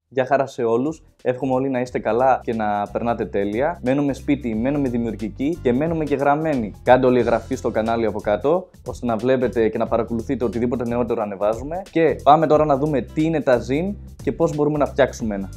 Γεια χαρά σε όλους. Εύχομαι όλοι να είστε καλά και να περνάτε τέλεια. Μένουμε σπίτι, μένουμε δημιουργικοί και μένουμε και γραμμένοι. Κάντε όλη εγγραφή στο κανάλι από κάτω, ώστε να βλέπετε και να παρακολουθείτε οτιδήποτε νεότερο ανεβάζουμε. Και πάμε τώρα να δούμε τι είναι τα zine και πώς μπορούμε να φτιάξουμε ένα.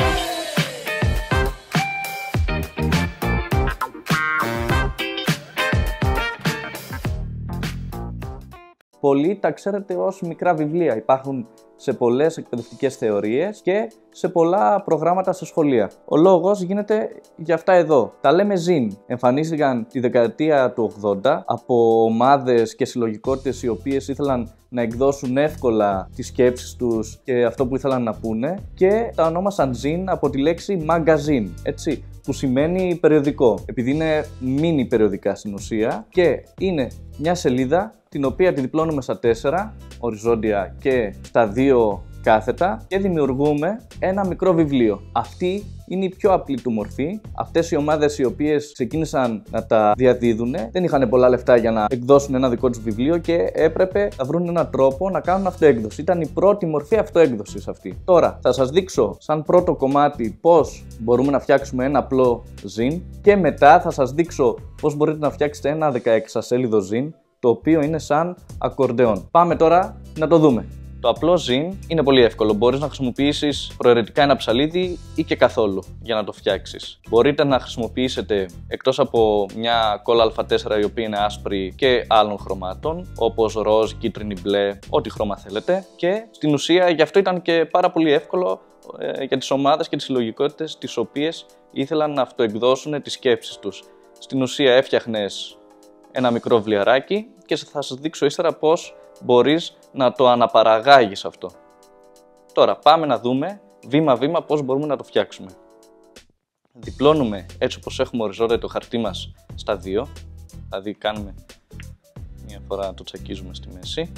Πολλοί τα ξέρετε ως μικρά βιβλία. Υπάρχουν σε πολλές εκπαιδευτικές θεωρίες και σε πολλά προγράμματα σε σχολεία. Ο λόγος γίνεται για αυτά εδώ. Τα λέμε zine. Εμφανίστηκαν τη δεκαετία του 80 από ομάδες και συλλογικότητες οι οποίες ήθελαν να εκδώσουν εύκολα τις σκέψεις τους και αυτό που ήθελαν να πούνε και τα ονόμασαν zine από τη λέξη magazine, έτσι, που σημαίνει περιοδικό, επειδή είναι μίνι περιοδικά στην ουσία και είναι μια σελίδα την οποία τη διπλώνουμε στα 4 οριζόντια και στα 2 κάθετα και δημιουργούμε ένα μικρό βιβλίο. Αυτή είναι η πιο απλή του μορφή. Αυτές οι ομάδες οι οποίες ξεκίνησαν να τα διαδίδουν δεν είχαν πολλά λεφτά για να εκδώσουν ένα δικό τους βιβλίο και έπρεπε να βρουν έναν τρόπο να κάνουν αυτοέκδοση. Ήταν η πρώτη μορφή αυτοέκδοσης αυτή. Τώρα θα σας δείξω σαν πρώτο κομμάτι πώς μπορούμε να φτιάξουμε ένα απλό zine και μετά θα σας δείξω πώς μπορείτε να φτιάξετε ένα 16 σελίδο zine το οποίο είναι σαν ακορντεόν. Πάμε τώρα να το δούμε. Το απλό zine είναι πολύ εύκολο. Μπορείς να χρησιμοποιήσεις προαιρετικά ένα ψαλίδι ή και καθόλου για να το φτιάξεις. Μπορείτε να χρησιμοποιήσετε εκτός από μια κόλλα Α4 η οποία είναι άσπρη και άλλων χρωμάτων, όπως ροζ, κίτρινη, μπλε, ό,τι χρώμα θέλετε. Και στην ουσία γι' αυτό ήταν και πάρα πολύ εύκολο για τις ομάδες και τις συλλογικότητες τις οποίες ήθελαν να αυτοεκδώσουν τις σκέψεις τους. Στην ουσία έφτιαχνες ένα μικρό βιβλιαράκι και θα σας δείξω ύστερα πώς μπορείς να το αναπαραγάγεις αυτό. Τώρα πάμε να δούμε βήμα-βήμα πώς μπορούμε να το φτιάξουμε. Διπλώνουμε έτσι όπως έχουμε οριζόντια το χαρτί μας στα 2, δηλαδή κάνουμε μία φορά να το τσακίζουμε στη μέση.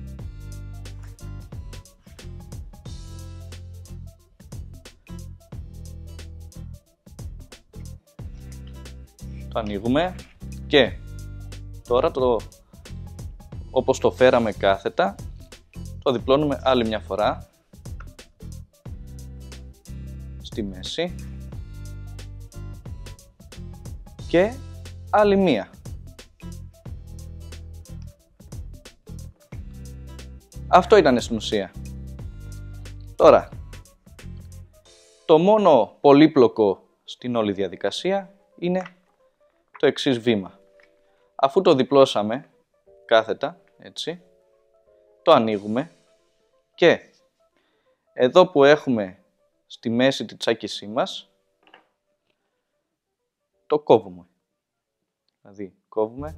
Το ανοίγουμε και τώρα όπως το φέραμε κάθετα, το διπλώνουμε άλλη μια φορά στη μέση και άλλη μία. Αυτό ήταν στην ουσία. Τώρα, το μόνο πολύπλοκο στην όλη διαδικασία είναι το εξής βήμα. Αφού το διπλώσαμε κάθετα, έτσι, το ανοίγουμε και εδώ που έχουμε στη μέση τη τσάκισή μας, το κόβουμε. Δηλαδή, κόβουμε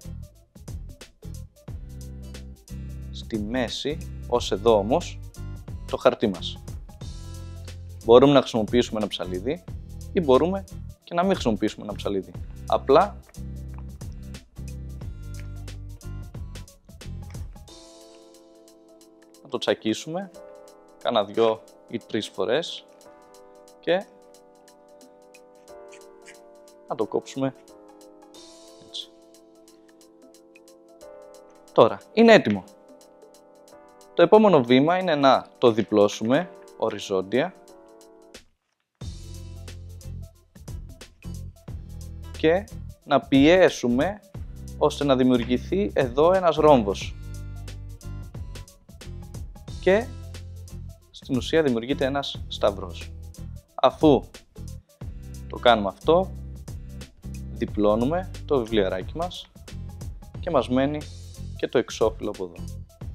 στη μέση, ως εδώ όμως, το χαρτί μας. Μπορούμε να χρησιμοποιήσουμε ένα ψαλίδι ή μπορούμε και να μην χρησιμοποιήσουμε ένα ψαλίδι. Απλά το τσακίσουμε κάνα 2 ή 3 φορές και να το κόψουμε έτσι. Τώρα είναι έτοιμο. Το επόμενο βήμα είναι να το διπλώσουμε οριζόντια και να πιέσουμε ώστε να δημιουργηθεί εδώ ένας ρόμβος. Και στην ουσία δημιουργείται ένας σταυρός. Αφού το κάνουμε αυτό, διπλώνουμε το βιβλιαράκι μας και μας μένει και το εξώφυλλο από εδώ.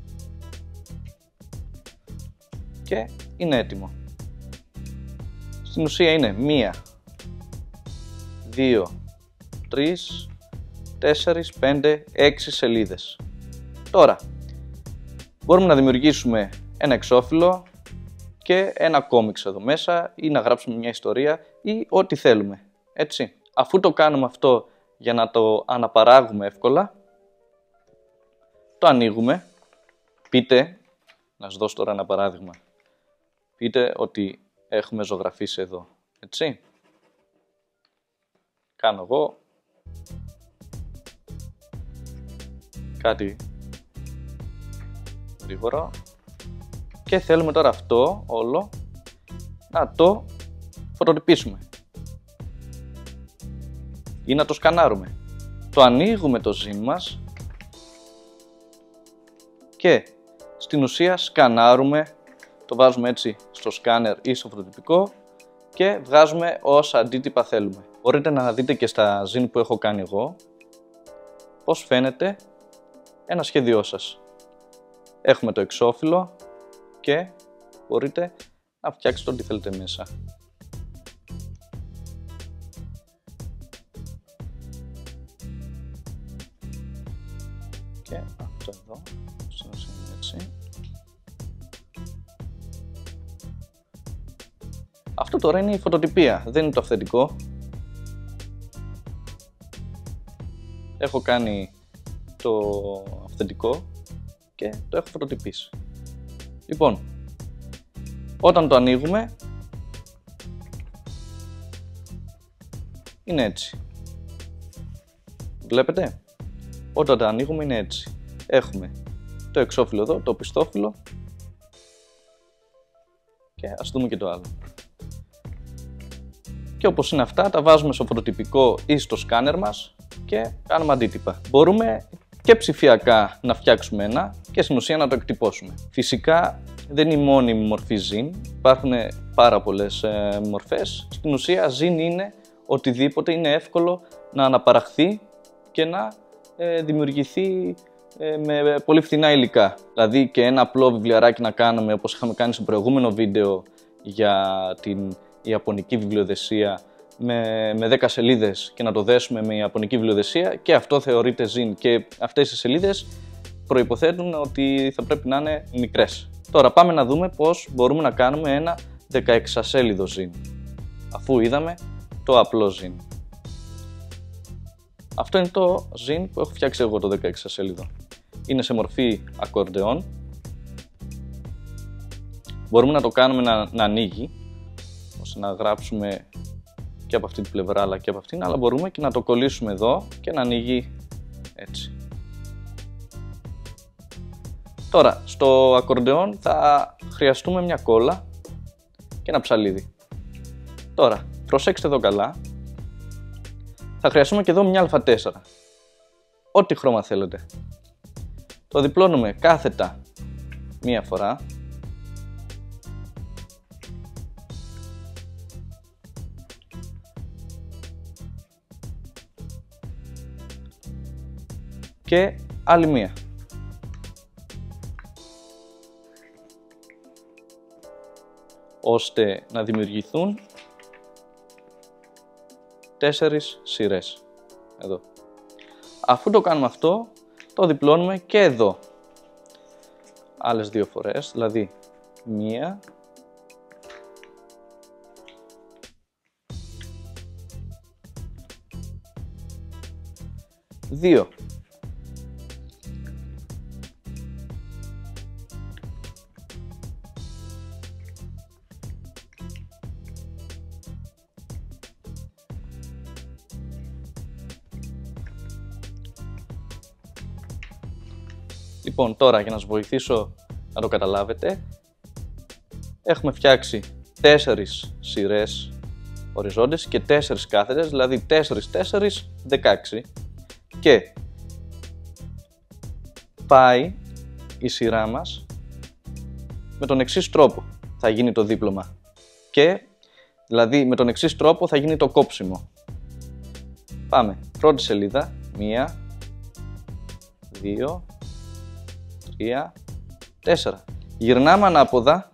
Και είναι έτοιμο. Στην ουσία είναι 1, 2, 3, 4, 5, 6 σελίδες. Τώρα, μπορούμε να δημιουργήσουμε ένα εξώφυλλο και ένα κόμιξ εδώ μέσα ή να γράψουμε μια ιστορία ή ό,τι θέλουμε, έτσι. Αφού το κάνουμε αυτό για να το αναπαράγουμε εύκολα, το ανοίγουμε. Πείτε, να σας δώσω τώρα ένα παράδειγμα, πείτε ότι έχουμε ζωγραφίσει εδώ, έτσι. Κάνω εγώ κάτι γρήγορο και θέλουμε τώρα αυτό όλο να το φωτοτυπήσουμε ή να το σκανάρουμε. Το ανοίγουμε το zin μας και στην ουσία σκανάρουμε, το βάζουμε έτσι στο σκάνερ ή στο φωτοτυπικό και βγάζουμε όσα αντίτυπα θέλουμε. Μπορείτε να δείτε και στα zin που έχω κάνει εγώ πώς φαίνεται ένα σχέδιό σας. Έχουμε το εξώφυλλο και μπορείτε να φτιάξετε ό,τι θέλετε μέσα. Και αυτό εδώ, έτσι. Αυτό τώρα είναι η φωτοτυπία, δεν είναι το αυθεντικό. Έχω κάνει το αυθεντικό και το έχω φωτοτυπήσει. Λοιπόν, όταν το ανοίγουμε είναι έτσι. Βλέπετε? Όταν το ανοίγουμε είναι έτσι. Έχουμε το εξώφυλλο εδώ, το πιστόφυλλο και ας δούμε και το άλλο. Και όπως είναι αυτά, τα βάζουμε στο φωτοτυπικό ή στο σκάνερ μας και κάνουμε αντίτυπα. Μπορούμε και ψηφιακά να φτιάξουμε ένα και στην ουσία να το εκτυπώσουμε. Φυσικά δεν είναι η μόνη μορφή zin, υπάρχουν πάρα πολλές μορφές. Στην ουσία zin είναι οτιδήποτε είναι εύκολο να αναπαραχθεί και να δημιουργηθεί με πολύ φθηνά υλικά. Δηλαδή και ένα απλό βιβλιαράκι να κάνουμε, όπως είχαμε κάνει στο προηγούμενο βίντεο για την ιαπωνική βιβλιοδεσία με 10 σελίδες και να το δέσουμε με ιαπωνική βιβλιοδεσία, και αυτό θεωρείται zin, και αυτές οι σελίδες προϋποθέτουν ότι θα πρέπει να είναι μικρές. Τώρα πάμε να δούμε πώς μπορούμε να κάνουμε ένα 16 σέλιδο zin, αφού είδαμε το απλό zin. Αυτό είναι το zin που έχω φτιάξει εγώ, το 16 σέλιδο. Είναι σε μορφή ακορντεόν. Μπορούμε να το κάνουμε να ανοίγει, ώστε να γράψουμε και από αυτή την πλευρά αλλά και από αυτήν, αλλά μπορούμε και να το κολλήσουμε εδώ και να ανοίγει έτσι. Τώρα, στο ακορντεόν θα χρειαστούμε μια κόλλα και ένα ψαλίδι. Τώρα, προσέξτε εδώ καλά. Θα χρειαστούμε και εδώ μια α4. Ό,τι χρώμα θέλετε. Το διπλώνουμε κάθετα μία φορά. Και άλλη μία. Ώστε να δημιουργηθούν 4 σειρές. Εδώ. Αφού το κάνουμε αυτό, το διπλώνουμε και εδώ. Άλλες 2 φορές, δηλαδή μία, δύο. Λοιπόν, τώρα για να σας βοηθήσω να το καταλάβετε, έχουμε φτιάξει 4 σειρές οριζόντες και 4 κάθετες, δηλαδή 4, 4, 16, και πάει η σειρά μας με τον εξής τρόπο θα γίνει το δίπλωμα, και δηλαδή με τον εξής τρόπο θα γίνει το κόψιμο. Πάμε, πρώτη σελίδα, 1, 2, 3, 4. Γυρνάμε ανάποδα.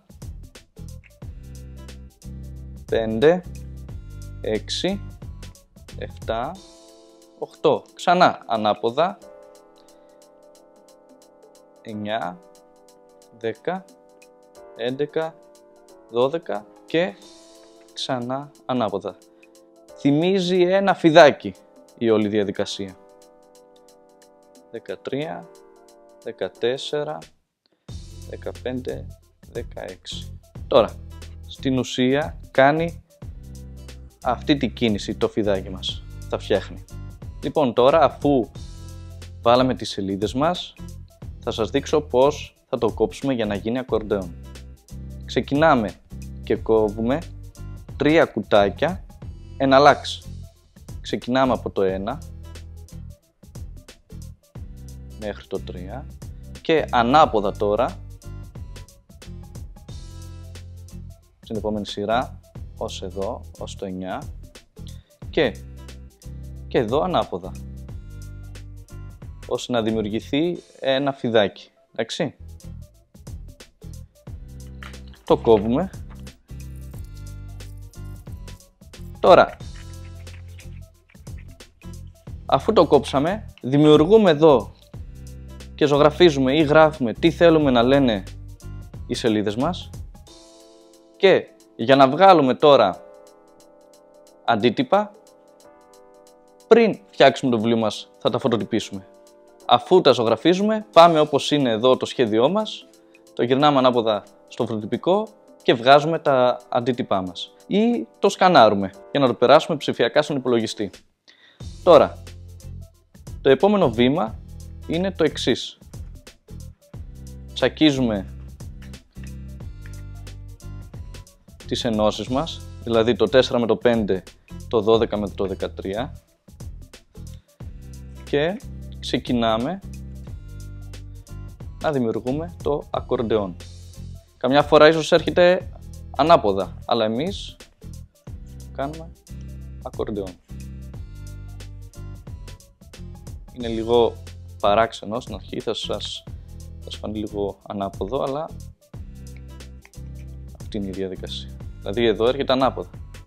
5, 6, 7, 8. Ξανά ανάποδα. 9, 10, 11, 12 και ξανά ανάποδα. Θυμίζει ένα φιδάκι η όλη διαδικασία. 13, 14, 15, 16. Τώρα, στην ουσία κάνει αυτή τη κίνηση το φιδάκι μας. Θα φτιάχνει. Λοιπόν, τώρα αφού βάλαμε τις σελίδες μας, θα σας δείξω πώς θα το κόψουμε για να γίνει ακορντεόν. Ξεκινάμε και κόβουμε 3 κουτάκια εναλλάξ. Ξεκινάμε από το 1 μέχρι το 3 και ανάποδα τώρα στην επόμενη σειρά ως εδώ, ως το 9 και εδώ ανάποδα, ώστε να δημιουργηθεί ένα φιδάκι, εντάξει. Το κόβουμε. Τώρα, αφού το κόψαμε, δημιουργούμε εδώ και ζωγραφίζουμε ή γράφουμε τι θέλουμε να λένε οι σελίδες μας και για να βγάλουμε τώρα αντίτυπα, πριν φτιάξουμε το βιβλίο μας θα τα φωτοτυπήσουμε. Αφού τα ζωγραφίζουμε, πάμε όπως είναι εδώ το σχέδιό μας, το γυρνάμε ανάποδα στο φωτοτυπικό και βγάζουμε τα αντίτυπά μας. Ή το σκανάρουμε για να το περάσουμε ψηφιακά στον υπολογιστή. Τώρα, το επόμενο βήμα είναι το εξής. Τσακίζουμε τις ενώσεις μας, δηλαδή το 4 με το 5, το 12 με το 13 και ξεκινάμε να δημιουργούμε το ακορντεόν. Καμιά φορά ίσως έρχεται ανάποδα, αλλά εμείς κάνουμε ακορντεόν. Είναι λίγο παράξενο στην αρχή, θα σας φανεί λίγο ανάποδο, αλλά αυτή είναι η διαδικασία. Δηλαδή εδώ έρχεται ανάποδα.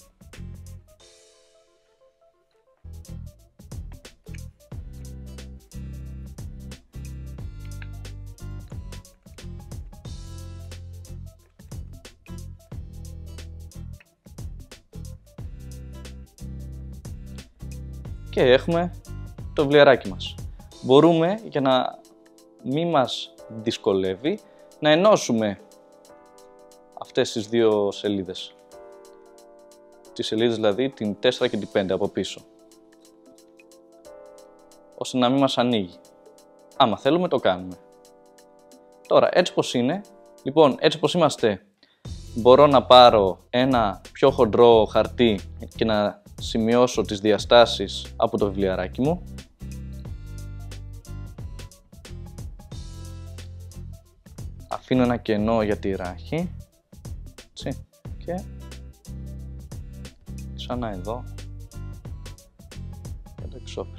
Και έχουμε το βιβλιαράκι μας. Μπορούμε, για να μην μας δυσκολεύει, να ενώσουμε αυτές τις δύο σελίδες. Τις σελίδες δηλαδή την 4 και την 5 από πίσω. Ώστε να μην μας ανοίγει. Άμα θέλουμε το κάνουμε. Τώρα έτσι πως είναι, λοιπόν έτσι πως είμαστε, μπορώ να πάρω ένα πιο χοντρό χαρτί και να σημειώσω τις διαστάσεις από το βιβλιαράκι μου. Αφήνω ένα κενό για τη ράχη. Έτσι. Και ξανά εδώ για το εξώφυλλο.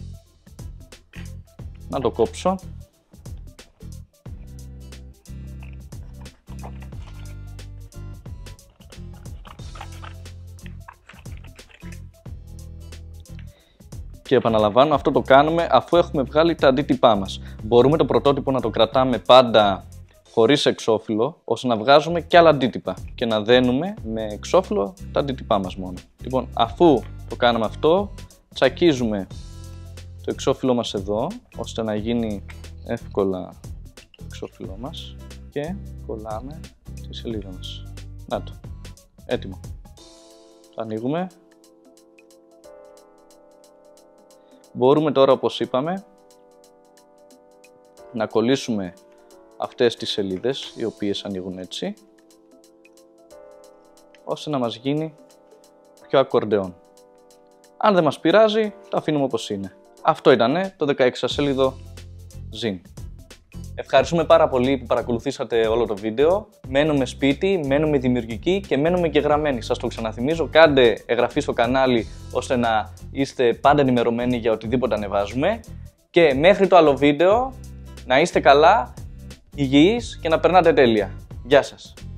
Να το κόψω. Και επαναλαμβάνω, αυτό το κάνουμε αφού έχουμε βγάλει τα αντίτυπά μας. Μπορούμε το πρωτότυπο να το κρατάμε πάντα χωρίς εξώφυλλο, ώστε να βγάζουμε και άλλα αντίτυπα και να δένουμε με εξώφυλλο τα αντίτυπά μας μόνο. Λοιπόν, αφού το κάναμε αυτό, τσακίζουμε το εξώφυλλό μας εδώ, ώστε να γίνει εύκολα το εξώφυλλό μας και κολλάμε τη σελίδα μας. Να το, έτοιμο. Το ανοίγουμε. Μπορούμε τώρα, όπως είπαμε, να κολλήσουμε αυτές τις σελίδες, οι οποίες ανοίγουν έτσι, ώστε να μας γίνει πιο ακορντεόν. Αν δεν μας πειράζει, το αφήνουμε όπως είναι. Αυτό ήτανε το 16 σελίδο Zine. Ευχαριστούμε πάρα πολύ που παρακολουθήσατε όλο το βίντεο. Μένουμε σπίτι, μένουμε δημιουργικοί και μένουμε και γραμμένοι. Σας το ξαναθυμίζω, κάντε εγγραφή στο κανάλι ώστε να είστε πάντα ενημερωμένοι για οτιδήποτε ανεβάζουμε. Και μέχρι το άλλο βίντεο, να είστε καλά, υγιείς και να περνάτε τέλεια. Γεια σας!